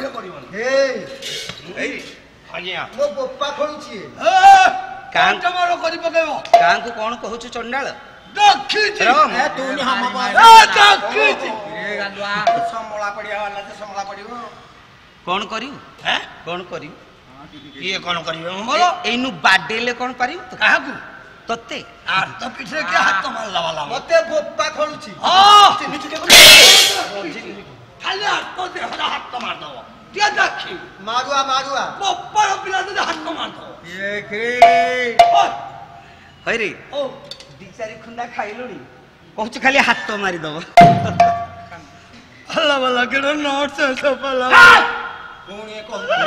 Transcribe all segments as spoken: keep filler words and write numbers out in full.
କହିଲେ କରିବନି ଏଇ ଆଜ୍ଞା ମୋ ବୋପା ଖୋଳୁଛି କାଙ୍କ ମୋର କରି ପକେଇବ କାଙ୍କୁ କଣ କହୁଛୁ ଚଣ୍ଡାଳ ଦଖିଛି ତୁ ନି ହାମ ଦଖିଛି ସମଳା ପଡିଆ ବାଲା ଯେ ସମଳା ପଡିବ କଣ କରିବୁ ହେ କଣ କରିବୁ କିଏ କଣ କରିବେ ମୋର ଏଇନୁ ବାଡେଇଲେ କଣ ପାରିବୁ ତ କାହାକୁ ତତେ ଆର ତ ପିଠିରେ କିଏ ହାତ ମାରିଲା ବାଲା ମତେ ବୋପା ଖୋଳୁଛି ଖାଲି ହାତ ଦେହରେ ହାତ ମାରିଦବ କିଏ ଦେଖି ମାରୁଆ ମାରୁଆ ବୋପାର ପିଲା ଯଦି ହାତ ମାରିଦବ ହଇରେ ଓ ଦି ଚାରି ଖୁଣ୍ଡା ଖାଇଲୁଣି କହୁଛୁ ଖାଲି ହାତ ମାରିଦବ ଭଲ ଭଲ କେଡ ନର୍ସ ସଫଲା ପୁଣି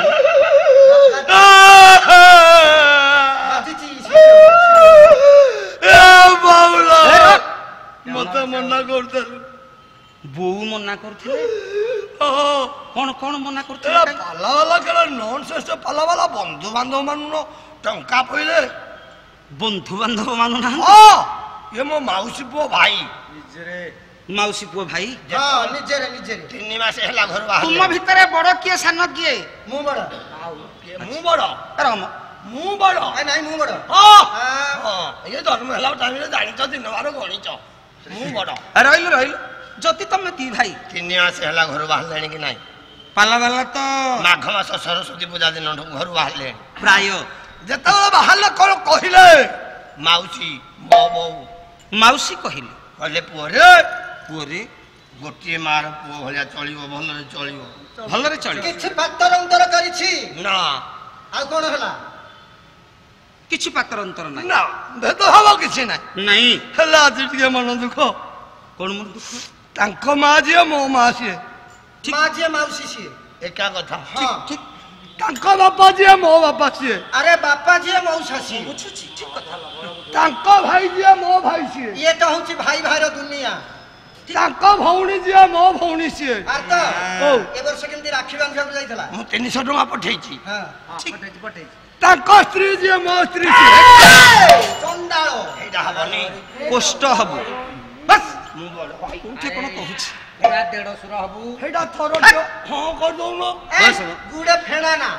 ମତେ ମନା କରୁଥିଲୁ ବୋଉ ମନା କରୁଥିଲେ କଣ କଣ ମନା କରୁଥିଲେ ପାଲା ବାଲା କେଡ ନର୍ସ ପାଲା ବାଲା ବନ୍ଧୁ ବାନ୍ଧବ ମାନୁନ ଟଙ୍କା ପଇଲେ ବନ୍ଧୁ ବାନ୍ଧବ ମାନୁନାହାନ୍ତି ହଁ ଇଏ ମୋ ମାଉସୀ ପୁଅ ଭାଇ ମାଉସୀ ପୁଅ ଭାଇ ନିଜରେ ନିଜରେ ତିନି ମାସ ହେଲା ଘରୁ ତୁମ ବାହାରିଲେ ଭିତରେ ବଡ କିଏ ସାନ କିଏ ମୁଁ ବଡ ମୁଁ ବଡ ରମ ମୁଁ ବଡ ନାଇଁ ମୁଁ ବଡ ହଁ ହଁ ଇଏ ଜନ୍ମ ହେଲା ଟାଇମରେ ଜାଣିଛ ଦିନ ବାର ଗଣିଛ ମୁଁ ବଡ ରହିଲୁ ରହିଲୁ ଯଦି ତମେ ଦି ଭାଇ ତିନି ମାସ ହେଲା ଘରୁ ବାହାରିଲେଣି କି ନାଇଁ ପାଲା ବାଲା ତ ମାଘ ମାସ ସରସ୍ୱତୀ ପୂଜା ଦିନଠୁ ଘରୁ ବାହାରିଲେଣି ପ୍ରାୟ ଯେତେବେଳେ ବାହାରିଲେ କଣ କହିଲେ ମାଉସୀ ମୋ ବୋଉ ମାଉସୀ କହିଲେ କହିଲେ ପୁଅରେ ପୁଅରେ ଗୋଟିଏ ମାର ପୁଅ ଭଳିଆ ଚଳିବ ଭଲରେ ଚଳିବ ଭଲରେ ଚଳିବ କିଛି ପାତର ଅନ୍ତର କରିଛି ନା ଆଉ କଣ ହେଲା କିଛି ପାତର ଅନ୍ତର ନାହିଁ ନା ଭେଦ ଭାବ କିଛି ନାହିଁ ନାଇଁ ହେଲା ଆଜି ଟିକେ ମନ ଦୁଃଖ କଣ ମୋର ଦୁଃଖ ତାଙ୍କ ମା ଯିଏ ମୋ ମା ସିଏ ମା ଯିଏ ମାଉସୀ ସିଏ ଏକା କଥା ହଁ ଠିକ ତାଙ୍କ ବାପା ଯିଏ ମୋ ବାପା ସିଏ ଆରେ ବାପା ଯିଏ ମଉସା ସିଏ ବୁଝୁଛି ଠିକ କଥା ତାଙ୍କ ଭାଇ ଯିଏ ମୋ ଭାଇ ସିଏ ଇଏ ତ ହଉଛି ଭାଇ ଭାଇର ଦୁନିଆ ତାଙ୍କ ଭଉଣୀ ଯିଏ ମୋ ଭଉଣୀ ସିଏ ଆର ତ ହଉ ଏ ବର୍ଷ କେମିତି ରାକ୍ଷୀ ବାନ୍ଧିବାକୁ ଯାଇଥିଲା ମୁଁ ତିନିଶହ ଟଙ୍କା ପଠେଇଛି ହଁ ପଠେଇଛି ପଠେଇଛି ତାଙ୍କ ସ୍ତ୍ରୀ ଯିଏ ମୋ ସ୍ତ୍ରୀ ସିଏ ଚଣ୍ଡାଳ ଏଇଟା ହବନି କଷ୍ଟ ହବ ବସ୍ ମୁଁ ବଡ କୋଉଠି କଣ କହୁଛି ଦେଢଶୁର ହବୁ ସେଇଟା ଥର ହଁ କରିଦଉନ ଗୁଡେ ଫେଣା ନା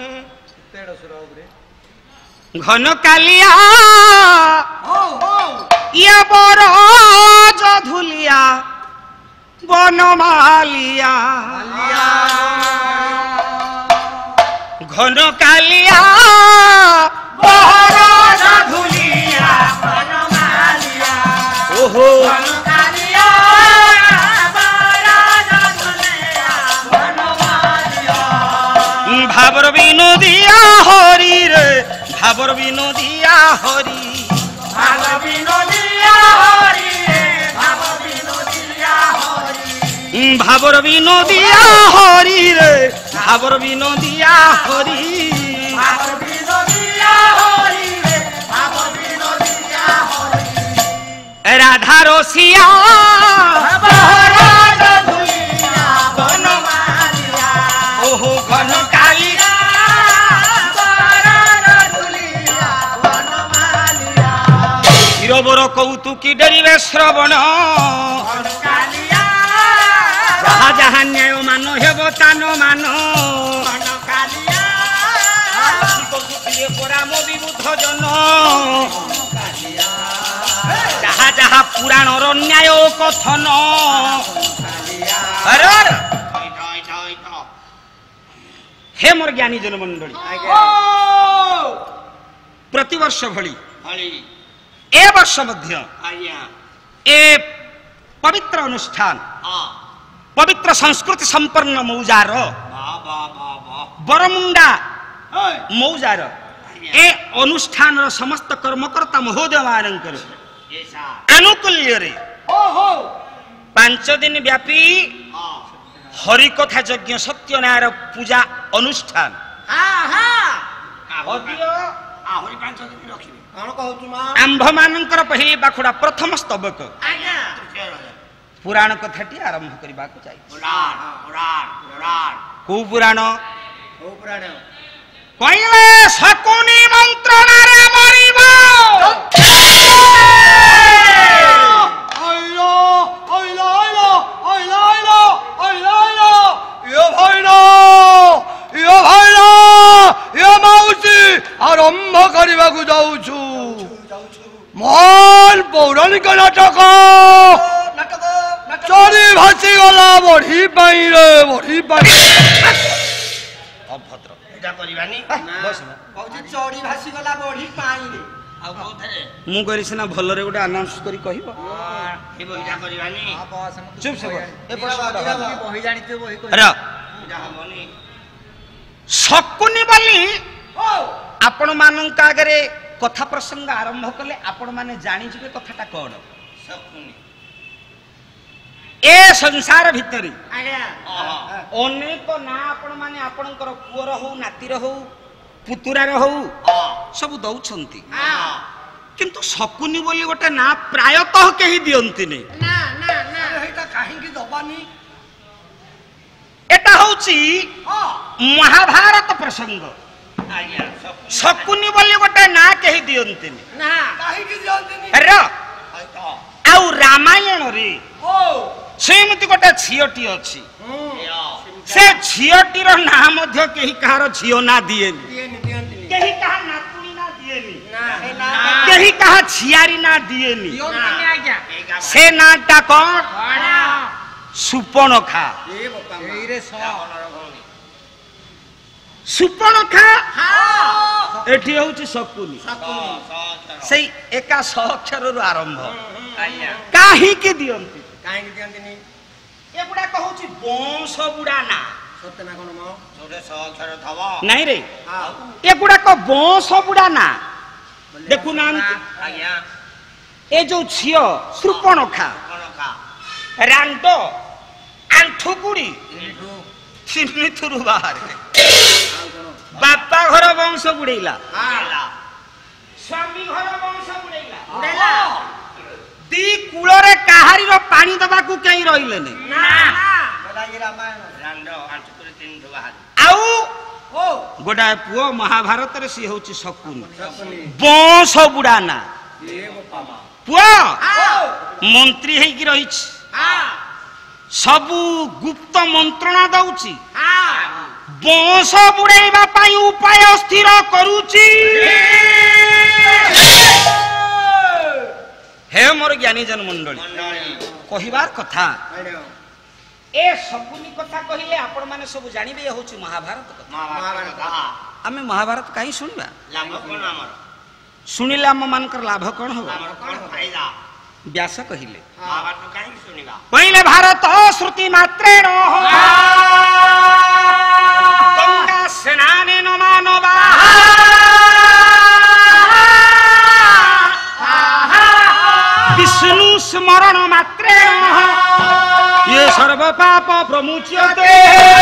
ଘନ କାଲିଆ ଇଏ ବର ଧୁଲିଆ ବନମାଲିଆ ঘন কালিয়া বহর ধুলিয়া বনমালিয়া ওহো ঘন কালিয়া বহর ধুলিয়া বনমালিয়া ভাবর বিনোদিয়া হরি রে ভাবর বিনোদিয়া হরি ভাবর বিনোদিয়া হরি রে ভাবর বিনোদিয়া হরি ভাবর বিনোদিয়া হরি রে ভাবর বিনোদিয়া হরি ভাবর বিনোদিয়া হরি রে ভাবর বিনোদিয়া হরি রাধা রসিয়া বহরাজ ধুলিয়া বনমালিয়া ওহো ঘন কালিয়া বহরাজ ধুলিয়া বনমালিয়া শিরবর কৌতুকী ডেরিবে শ্রবণ ঘন কালিয়া যাহা যাহা ন্যায় মান হেব তান মান ঘন কালিয়া পরাম বিবুদ্ধ জন যাহা যাহা পুরাণর ন্যায় কথন হে মোর জ্ঞানী জনমণ্ডলী প্রতিবর্ষ ভଳି এ বর্ষ মধ্য এ পবিত্র অনুষ্ঠান পবিত্র সংস্কৃতি সম্পন্ন মৌଜାର বরমুଣ୍ଡା মৌଜାର ଏ ଅନୁଷ୍ଠାନର ସମସ୍ତ କର୍ମକର୍ତ୍ତା ମହୋଦୟ ମାନଙ୍କର ଆନୁକୂଲ୍ୟରେ ପାଞ୍ଚ ଦିନ ବ୍ୟାପୀ ହରିକଥା ଯଜ୍ଞ ସତ୍ୟନାରାୟଣ ପୂଜା ଅନୁଷ୍ଠାନ ଆମ୍ଭ ମାନଙ୍କର ପହିଲି ବାଖୁଡା ପ୍ରଥମ ସ୍ତବକ ପୁରାଣ କଥାଟି ଆରମ୍ଭ କରିବାକୁ ଯାଉଛି କୋଉ ପୁରାଣ କହିଲେ ଶକୁନି ମନ୍ତ୍ରଣାରେ ମରିବ ଏ ଭାଇନା ବର୍ତ୍ତମାନ ପୌରାଣିକ ନାଟକ ନାଟକ ନାଟକ ଚୋରି ଭାସିଗଲା ବଢି ପାଇଁ ରେ ବଢି ପାଇଁ ଅଭଦ୍ର ଏଇଟା କରିବାନି କହୁଛି ଚଢି ଭାସିଗଲା ବଢି ପାଣିରେ ଆଉ କୋଉଥିରେ ମୁଁ କହିଲି ସିନା ଭଲରେ ଗୋଟେ ଆନାଉନ୍ସ କରି କହିବ ଏ ବହିଟା କରିବାନି ଚୁପ ସେ ବହି ଜାଣିଥିବ ବହି ର ଏଇଟା ହବନି ଶକୁନି ବୋଲି ଆପଣ ମାନଙ୍କ ଆଗରେ କଥା ପ୍ରସଙ୍ଗ ଆରମ୍ଭ କଲେ ଆପଣ ମାନେ ଜାଣିଯିବେ କଥାଟା କଣ ଶକୁନି ଏ ସଂସାର ଭିତରେ ଆଜ୍ଞା ଅନେକ ନାଁ ଆପଣ ମାନେ ଆପଣଙ୍କର ପୁଅର ହଉ ନାତିର ହଉ ପୁତୁରାର ହଉ ସବୁ ଦଉଛନ୍ତି କିନ୍ତୁ ଶକୁନି ବୋଲି ଗୋଟେ ନାଁ ପ୍ରାୟତଃ କେହି ଦିଅନ୍ତିନି ନା ନା ନା ଏଇଟା କାହିଁକି ଦବାନି ଏଟା ହଉଛି ମହାଭାରତ ପ୍ରସଙ୍ଗ ଆଜ୍ଞା ଶକୁନି ବୋଲି ଗୋଟେ ନାଁ କେହି ଦିଅନ୍ତିନି ନା କାହିଁକି ଦିଅନ୍ତିନି ର ଆଉ ରାମାୟଣରେ ସେମିତି ଗୋଟେ ଝିଅଟି ଅଛି ସେ ଝିଅଟିର ନାଁ ମଧ୍ୟ କେହି କାହାର ଝିଅ ନାଁ ଦିଏନି କେହି କାହା ନାତୁଣୀ ନାଁ ଦିଏନି କେହି କାହା ଝିଆରୀ ନାଁ ଦିଏନି ସେ ନାଁଟା କଣ ସୁପର୍ଣ୍ଣଖା ସୁପର୍ଣ୍ଣଖା ଏଠି ହଉଛି ଶକୁନି ସେଇ ଏକା ସଅକ୍ଷରରୁ ଆରମ୍ଭ କାହିଁକି ଦିଅନ୍ତି କାହିଁକି ଦିଅନ୍ତିନି ଏଗୁଡାକ ହଉଛି ବଂଶ ବୁଡା ନା ସତ୍ୟ ନା କଣ ମ ଯୋଉଟା ସଅକ୍ଷର ଥବ ନାଇଁ ରେ ଏଗୁଡାକ ବଂଶ ବୁଡା ନା ଦେଖୁନାହାନ୍ତି ଆଜ୍ଞା ଏ ଯୋଉ ଝିଅ ସୁପର୍ଣ୍ଣଖା କଣ ଖା ରାଣ୍ଡ ଆଣ୍ଠୁକୁଡି ତିନିଥୁରୁ ବାହାରେ ବାପା ଘର ବଂଶ ବୁଡେଇଲା ସ୍ୱାମୀ ଘର ବଂଶ ବୁଡେଇଲା ଦି କୂଳରେ କାହାରିର ପାଣି ଦବାକୁ କେହି ରହିଲେନି ଆଉ ଗୋଟାଏ ପୁଅ ମହାଭାରତରେ ସିଏ ହଉଛି ଶକୁନି ବଂଶ ବୁଡା ନା ପୁଅ ମନ୍ତ୍ରୀ ହେଇକି ରହିଛି ସବୁ ଗୁପ୍ତ ମନ୍ତ୍ରଣା ଦଉଛି ବଂଶ ବୁଡେଇବା ପାଇଁ ଉପାୟ ସ୍ଥିର କରୁଛି हे मोर ज्ञानी जन मंडली कहिबार कथा ए शकुनी कथा कहिले आपण माने सब जानिबे होची महाभारत कथा आमे महाभारत काई सुनिबा लाभ कोन हमर सुनिले हम मानकर लाभ कोन हो हमर कोन फायदा व्यास कहिले महाभारत काई सुनिबा पहिले भारत श्रुति मात्रेण गंगा स्नाने न मानवा विष्णु स्मरण मात्रे ये सर्व पाप प्रमुच्यते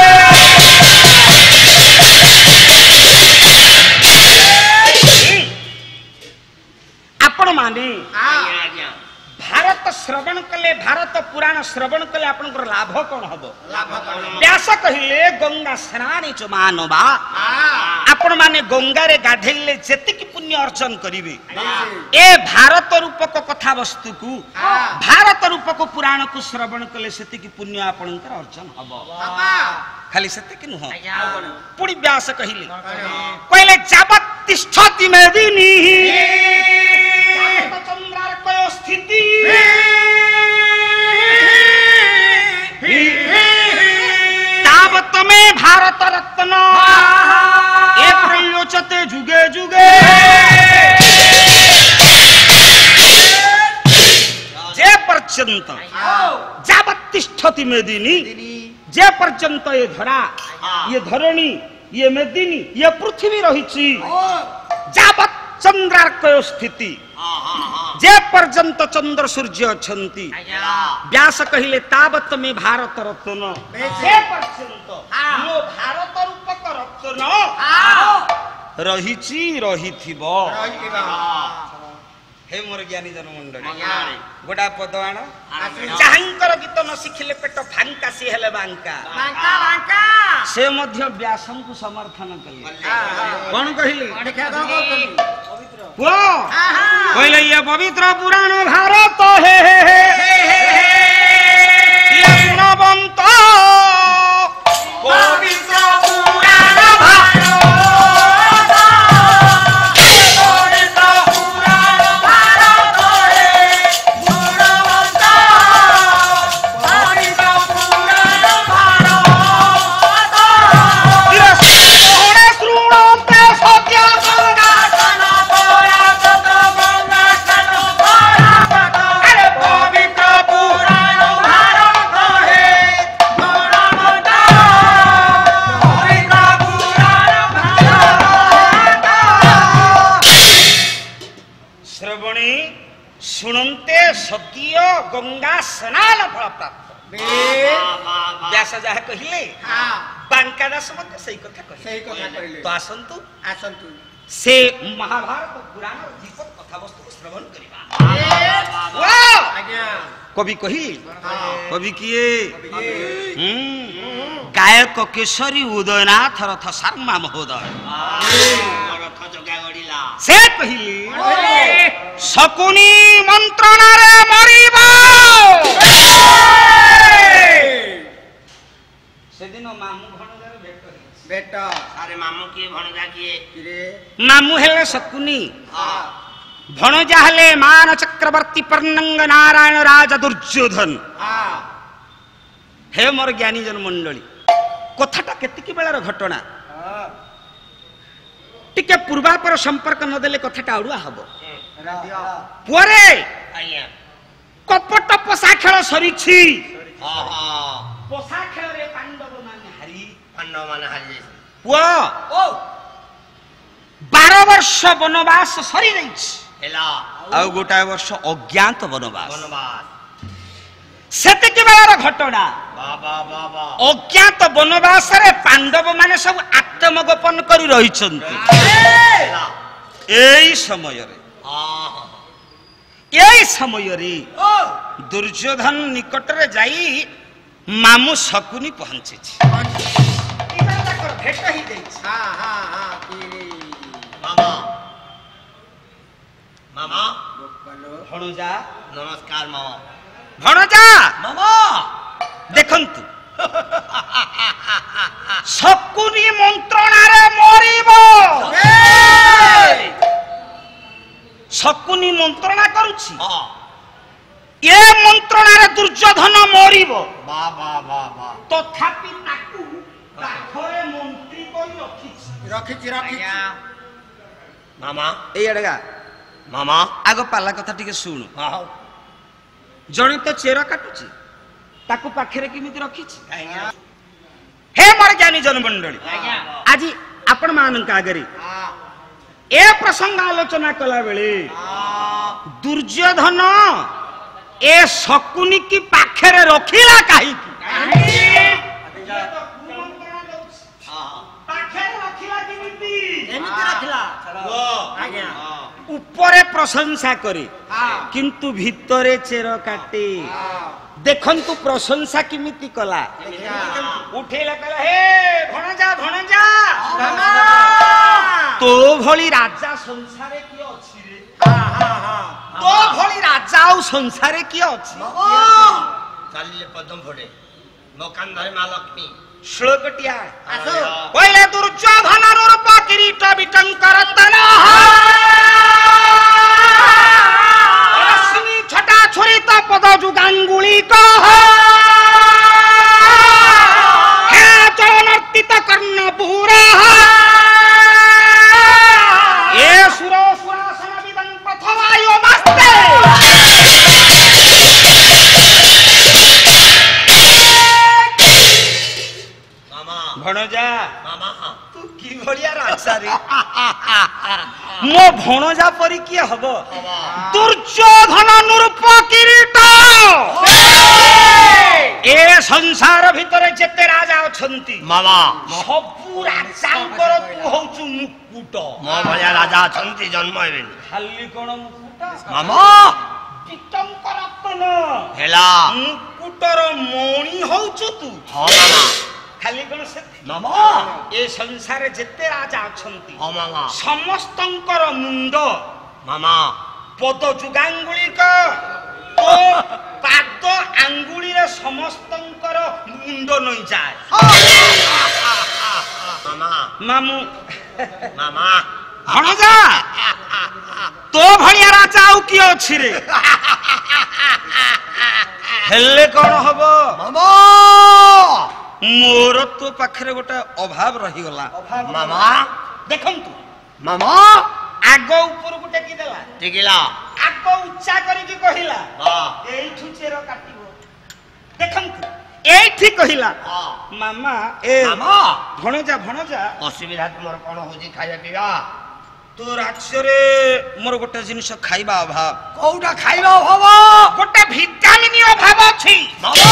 आपण माने भारत श्रवण कले भारत पुराण श्रवण कले आपनकर लाभ कोन हबो व्यास कहिले गंगा स्नाने च मानवा आपण माने गंगा रे गाधेले जेतिक पुण्य अर्जन करिवे ए भारत रूपक कथा वस्तु को भारत रूपक पुराण को श्रवण कले सेतिक पुण्य आपनकर अर्जन हबो खाली सेतिक नुह पुणी व्यास कहिले कहले जावत तिष्ठति मेदिनी चंद्रार्कय स्थिति तावत में भारत रत्न ए प्रयोचते जुगे जुगे जे पर्यंत जावत तिष्ठति मेदिनी जे पर्यंत ये धरा ये धरणी ये मेदिनी ये पृथ्वी रही जावत चंद्रार्कय स्थिति जे पर्यंत चंद्र सूर्य अछंती व्यास कहिले तावत में भारत रत्न जे पर्यंत मो भारत रूपक रत्न रहिछि रहिथिबो हे मोर ज्ञानी जन मंडली गोटा पद आण जाहंकर गीत न शिखिले पेट फांका सी हेले बांका बांका बांका से मध्य व्यासं को समर्थन कले कोन कहिले वो कहले ये पवित्र पुराण भारत हे ये गुणवंत पवित्र पुराण भारत पवित्र पुराण भारत हे ଶୁଣନ୍ତେ ସଦ୍ୟ ଗଙ୍ଗା ସ୍ନାନ ଫଳ ପ୍ରାପ୍ତ। ବ୍ୟାସ ଯାହା କହିଲେ ବାଙ୍କା ଦାସ ମଧ୍ୟ ସେଇ କଥା କହିଲେ। ସେଇ କଥା କହିଲେ। ତ ଆସନ୍ତୁ ଆସନ୍ତୁ ସେ ମହାଭାରତ ପୁରାଣ ଦୀପକ କଥାବସ୍ତୁକୁ ଶ୍ରବଣ କରିବା। ଆଜ୍ଞା କବି କହିଲେ କବି କିଏ? ଗାୟକ କେଶରୀ ଉଦୟନାଥ ରଥ ଶର୍ମା ମହୋଦୟ। ସେ କହିଲେ ଶକୁନି ମନ୍ତ୍ରଣାରେ ମରିବ। ସେଦିନ ମାମୁ ଭଣଜାର ଭେଟ ହେଇଛି। ବେଟ ଆରେ ମାମୁ କିଏ ଭଣଜା କିଏ? କିରେ ମାମୁ ହେଲେ ଶକୁନି, ଭଣଜା ହେଲେ ମାନ ଚକ୍ରବର୍ତ୍ତୀ ପର୍ଣ୍ଣଙ୍ଗ ନାରାୟଣ ରାଜ ଦୁର୍ଯ୍ୟୋଧନ। ହେ ମୋର ଜ୍ଞାନୀ ଜନ ମଣ୍ଡଳୀ, କଥାଟା କେତିକି ବେଳାର ଘଟଣା, ଟିକେ ପୂର୍ବାପର ସମ୍ପର୍କ ନଦେଲେ କଥାଟା ଅଡୁଆ ହବ। ପରେ କପଟ ପୋଷା ଖେଳ ସରିଛି। ପୋଷା ଖେଳରେ ପାଣ୍ଡବ ମାନେ ହାରି ପାଣ୍ଡବ ମାନେ ହାରି ପୁଅ ବାର ବର୍ଷ ବନବାସ ସରିଯାଇଛି ହେଲା, ଆଉ ଗୋଟାଏ ବର୍ଷ ଅଜ୍ଞାତ ବନବାସ। ବନବାସ ସେତିକି ବେଳର ଘଟଣା। ବାବା ବାବା ଅଜ୍ଞାତ ବନବାସରେ ପାଣ୍ଡବ ମାନେ ସବୁ ଆତ୍ମଗୋପନ କରି ରହିଛନ୍ତି। ଏଇ ସମୟରେ ଏଇ ସମୟରେ ଦୁର୍ଯ୍ୟୋଧନ ନିକଟରେ ଯାଇ ମାମୁ ଶକୁନି ପହଞ୍ଚିଛି। ଭେଟ ହେଇଯାଇଛି। ମାମା ମାମା ଭଣଜା ନମସ୍କାର ମାମା। ଭଣଜା ମାମା ଦେଖନ୍ତୁ ଶକୁନି ମନ୍ତ୍ରଣାରେ ମରିବ। ଶକୁନି ମନ୍ତ୍ରଣା କରୁଛି, ଏ ମନ୍ତ୍ରଣାରେ ଦୁର୍ଯ୍ୟୋଧନ ମରିବ। ବାବା ବାବା ତଥାପି ତାକୁ ପାଖରେ ମନ୍ତ୍ରୀ କରି ରଖିଛି। ରଖିଛି ରଖିଛି ମାମା ଏଇଆଡେ ଗା ମାମା ଆଗ ପାଲା କଥା ଟିକେ ଶୁଣୁ। ଜଣେ ତ ଚେର କାଟୁଛି, ତାକୁ ପାଖରେ କେମିତି ରଖିଛି? ହେ ମୋର ଜ୍ଞାନୀ ଜନମଣ୍ଡଳୀ, ଆଜି ଆପଣ ମାନଙ୍କ ଆଗରେ ଏ ପ୍ରସଙ୍ଗ ଆଲୋଚନା କଲା ବେଳେ ଦୁର୍ଯ୍ୟୋଧନ ଏ ଶକୁନି କି ପାଖରେ ରଖିଲା କାହିଁକି? ଉପରେ ପ୍ରଶଂସା করে কিন্তু ভিতরে চের কাটে। দেখন্তু প্রশংসা কিমিতি কলা, উঠেলা কলা হে ভণজা ভণজা তো ভଳି রাজা সংসারে কি ଅଛି রে? তো ভଳି রাজা ଆଉ সংসারে কি ଅଛି? ଚାଲିଲେ ପଦମ ଫୋଡେ ମୋ କାନ୍ଧରେ ମା ଲକ୍ଷ୍ମୀ। ଶ୍ଳୋକଟିଆ କହିଲେ ଦୁର୍ଯ୍ୟୋଧନ ରୂପ କିରୀଟ ବିଟଙ୍କର ତନ ରଶ୍ମି ଛଟା ଛୁରିତ ପଦ ଯୁଗାଙ୍ଗୁଳି କହ ହେ ଚଳନର୍ତିତ କର୍ଣ୍ଣ ପୁର ଏ ସୁର ସୁରାସନ ବିଦଂ ପ୍ରଥମାୟ ମସ୍ତେ। ଭଣଜା ତୁ କି ଭଳିଆ ରାଜା ରେ? ମୋ ଭଣଜା ପରି କିଏ ହବ? ଦୁର୍ଯ୍ୟୋଧନ ନୃପ କିରୀଟ। ଏ ସଂସାର ଭିତରେ ଯେତେ ରାଜା ଅଛନ୍ତି ମାମା ସବୁ ରାଜାଙ୍କର ତୁ ହଉଛୁ ମୁକୁଟ। ମୋ ଭଳିଆ ରାଜା ଅଛନ୍ତି ଜନ୍ମ ହେବେନି। ଖାଲି କଣ ମୁକୁଟ ମାମା ପିତଙ୍କର କନ ହେଲା ମୁକୁଟର ମଣି ହଉଛୁ ତୁ। ହଁ ମାମା ଖାଲି କଣ ସେ ମାମା ଏ ସଂସାରରେ ଯେତେ ରାଜା ଅଛନ୍ତି ହଁ ମାମା ସମସ୍ତଙ୍କର ମୁଣ୍ଡ ମାମା ପଦ ଯୁଗାଙ୍ଗୁଳିକ ଓ ପାଦ ଆଙ୍ଗୁଳିରେ ସମସ୍ତଙ୍କର ମୁଣ୍ଡ ନଇଯାଏ। ମାମା ମାମୁ ମାମା ଭଣଜା ତୋ ଭଳିଆ ରାଜା ଆଉ କିଏ ଅଛି ରେ? ହେଲେ କଣ ହବ ମାମା? ମୋର ତୋ ପାଖରେ ଗୋଟେ ଅଭାବ ରହିଗଲା। ମାମା ଦେଖନ୍ତୁ ମାମା ଆଗ ଉପରକୁ ଟେକି ଦେଲା, ଟିକିଲା ଆଗ ଉଚ୍ଚା କରିକି କହିଲା ହଁ ଏଇଠୁ ଚେର କାଟିବ। ଦେଖନ୍ତୁ ଏଇଠି କହିଲା ମାମା ଏ ମାମା ଭଣଜା ଭଣଜା ଅସୁବିଧା ତୁମର କଣ ହଉଛି? ଖାଇବା ପିଇବା तो राज्य मोर गोटे जिनिस खाइबा अभाव कोउटा खाइबा अभाव गोटे विटामिन अभाव अछि बाबा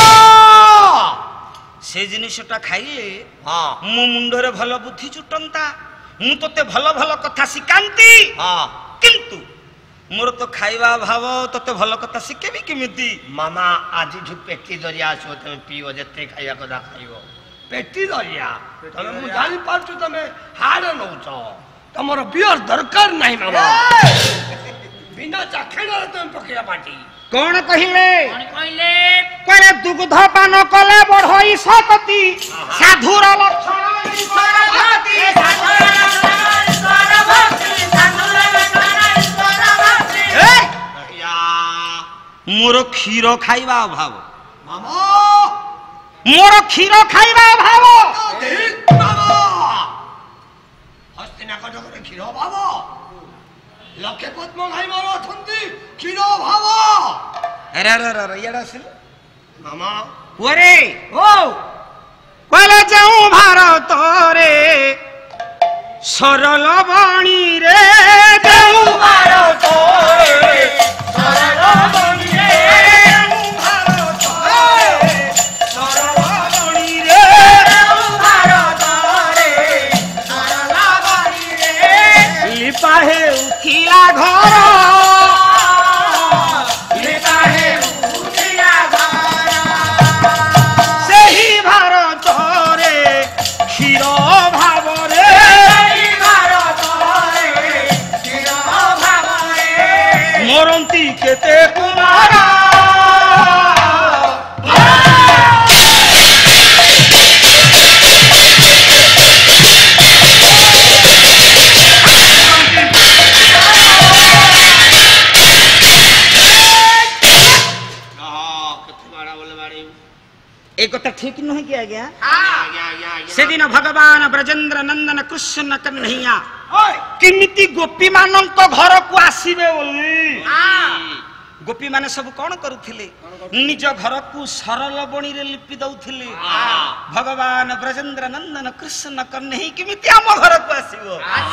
से जिनिसटा खाइले हां मो मुंडरे भल बुद्धि जुटंता मु तोते भल भल कथा शिकांती हां किंतु मोर तो खाइबा अभाव तोते भल कथा शिकेबी केमिति मामा आज ठु पेटी दरिया आसो तमे पियो जते खाइया कदा खाइबो पेटी दरिया तमे मु जानि पाछु तमे हाड नउछ तमरो बियर दरकार नाही मामा बिना चाखेना तमे पकिया पाटी कौन कहिले कौन कहले करे दुग्ध पान कले बढ़ई सकती साधुर लक्षण ईश्वर भक्ति साधुर लक्षण ईश्वर भक्ति साधुर लक्षण ईश्वर भक्ति या मोर क्षीर खाइबा अभाव मामा मोर क्षीर खाइबा अभाव देख बाबा हस्तिना कट करे क्षीर बाबा लखे पद्म खाइ मारो अथंती क्षीर बाबा अरे अरे अरे याडा सिल मामा ओरे ओ कहले जाऊं भारत रे सरल बाणी रे जाऊं भारत रे सरल बाणी रे जाऊं भारत रे सरल बाणी रे जाऊं भारत रे सरल बाणी रे लिपा हे उठिला घर लेता है उठिया घर सेही भारत रे क्षीर भाव रे सेही भारत रे क्षीर भाव रे मरंती केते कुमार एक कथा ठीक नहीं किया गया से दिन भगवान ब्रजेंद्र नंदन कृष्ण कन्हैया किमिति गोपी मानक घर को आसीबे बोली गोपी माने सब कौन करुथिले निज घर को सरल बणी रे लिपि दउथिले भगवान ब्रजेंद्र नंदन कृष्ण कन्हैया किमिति हम घर को आसीबो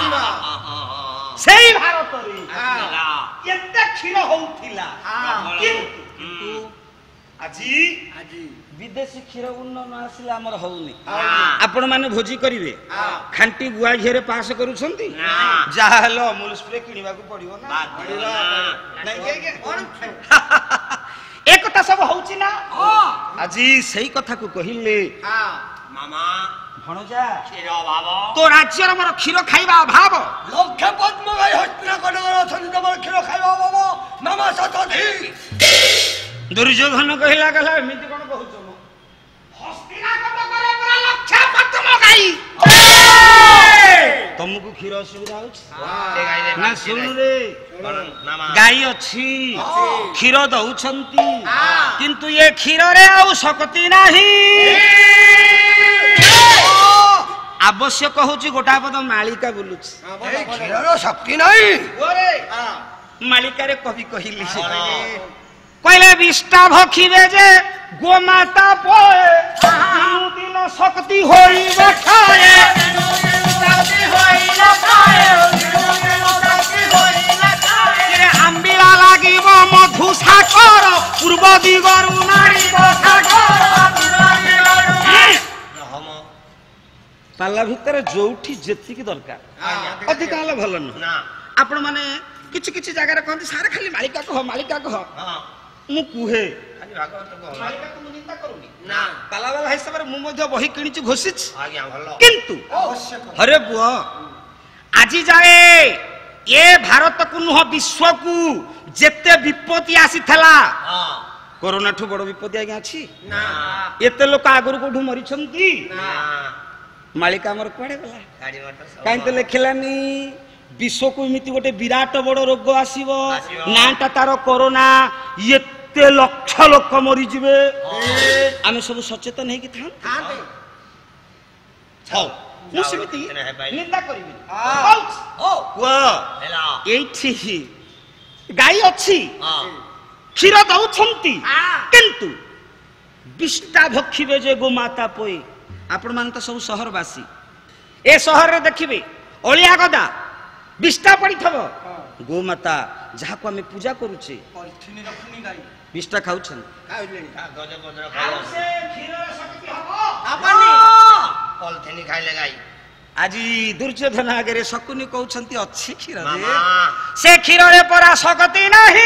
सेही भारत रे एते क्षीर होउथिला किंतु आजी आजी विदेशी क्षीर उन्न न आसिले हमर होउनी आपण माने भोजी करिवे खांटी गुआ घेरे पास करूछंती जा हेलो अमूल स्प्रे किनिबा को पड़िबो ना नहीं के के एक कथा सब होउची ना आजी सही कथा को कहिले मामा भणजा क्षीर बाबा तो राज्य हमर क्षीर खाइबा अभाव लखे पद्म खाइ हस्तिना कट करे अथंती तमर क्षीर खाइबा बाबा मामा सतधी दुर्योधन कहिला गला एमिति कोन कहउछ मो हस्तिना कट करे पूरा लक्ष्य पद्म खाई तुमको क्षीर असुविधा होछ ना सुन रे गाई अछि क्षीर दउछंती किंतु ये क्षीर रे आउ शक्ति नाही आवश्यक होची गोटा पद मालिका बोलुछ ए क्षीरर शक्ति नाही ओरे मालिका रे कवि कहिली कहले विष्टा भखिबे जे गोमाता पोए दिन शक्ति होई बखाए शक्ति होई लखाए शक्ति होई लखाए आंबिला লাগিব मधु सागर पूर्व दिगरु नारी सागर पाला भितर जोठी जेति की दरकार अधिक आले भल न आपण माने किछि किछि जगह रे कहंती सारे खाली मालिका कह मालिका कह मु कुहे खाली भागवत को मालिका को निंदा करूनी ना पाला वाला हिसाब रे मु मध्य बही किनिछि घोषिछ आज्ञा भलो किंतु आवश्यक हरे बुआ आज जाए ये भारत को नुह विश्व को जेते विपत्ति आसी थला हां कोरोना ठु बड़ विपत्ति आज्ञा अछि ना एते लोक आगुर कोठु मरि छंती ना मालिका हमर कोडे गला गाड़ी मोटर सब काई तो लेखिलानी विश्व को इमिति गोटे विराट बड़ रोग आसीबो नाटा तार कोरोना एते लक्ष लोक मरि जिवे आमे सब सचेतन हे कि थान छौ मु समिति निंदा करिबि ओ वो हेला एठी गाई अछि हां क्षीर दउछंती किंतु विष्टा भक्षिबे जे गोमाता पोई आपण मान तो सब शहरवासी ए शहर रे देखिबे ओलिया गदा ବିଷ୍ଟା ପଡିଥିବ ଗୋମାତା ଯାହାକୁ ଆମେ ପୂଜା କରୁଛେ ପଲିଥିନ ରଖୁନି ଗାଈ ବିଷ୍ଟା ଖାଉଛନ୍ତି ଖାଇଲେଣି କାଗଜ ପତ୍ର ଆଉ ଖାଇବ ସେ କ୍ଷୀରର ଶକ୍ତି ହବ ହବନି ପଲିଥିନ ଖାଇଲେ ଗାଈ ଆଜି ଦୁର୍ଯ୍ୟୋଧନ ଆଗରେ ଶକୁନି କହୁଛନ୍ତି ଅଛି କ୍ଷୀରରେ ମାମା ସେ କ୍ଷୀରରେ ପରା ଶକ୍ତି ନାହିଁ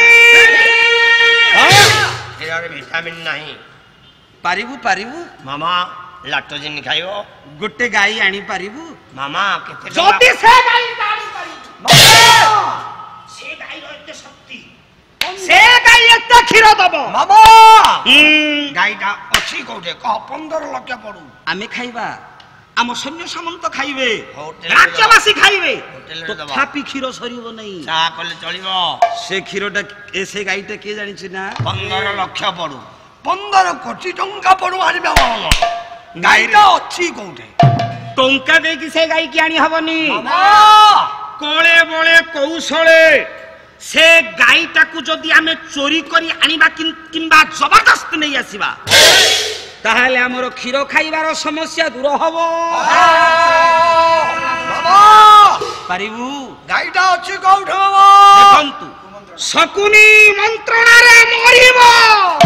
କ୍ଷୀରରେ ଭିଟାମିନ ନାହିଁ ପାରିବୁ ପାରିବୁ ମାମା ଲାକ୍ଟୋଜିନ ଖାଇବ ଗୋଟେ ଗାଈ ଆଣିପାରିବୁ ମାମା କେତେ ଯଦି ଟଙ୍କା ସେ ଗାଈ ଆଣିପାରିବୁ ସେ ଗାଈର ଏତେ ଶକ୍ତି ସେ ଗାଈ ଏତେ କ୍ଷୀର ଦବ ମାମା ହୁଁ, ଗାଈଟା ଅଛି କୋଉଠି କହ ପନ୍ଦର ଲକ୍ଷ ପଡୁ ଆମେ ଖାଇବା ଆମ ସୈନ୍ୟ ସାମନ୍ତ ଖାଇବେ ହୋଟେଲରେ ରାଜ୍ୟବାସୀ ଖାଇବେ ହୋଟେଲରେ ଦବା। ତଥାପି କ୍ଷୀର ସରିବ ନାହିଁ ଚା କଲେ ଚଳିବ ସେ କ୍ଷୀରଟା ଏ ସେ ଗାଈଟା କିଏ ଜାଣିଛି ନା ପନ୍ଦର ଲକ୍ଷ ପଡୁ ପନ୍ଦର କୋଟି ଟଙ୍କା ପଡୁ ଆଣିବା ଗାଈଟା ଅଛି କୋଉଠି ଟଙ୍କା ଦେଇକି ସେ ଗାଈକି ଆଣି ହବନି ମାମା କଳେ ବଳେ କୌଶଳେ ସେ ଗାଈଟାକୁ ଯଦି ଆମେ ଚୋରି କରି ଆଣିବା କିମ୍- କିମ୍ବା ଜବରଦସ୍ତ ନେଇ ଆସିବା ତାହେଲେ ଆମର କ୍ଷୀର ଖାଇବାର ସମସ୍ୟା ଦୂର ହବ ମାମା ପାରିବୁ ଗାଈଟା ଅଛି କୋଉଠି ମାମା ଦେଖନ୍ତୁ ଶକୁନି ମନ୍ତ୍ରଣାରେ ମରିବ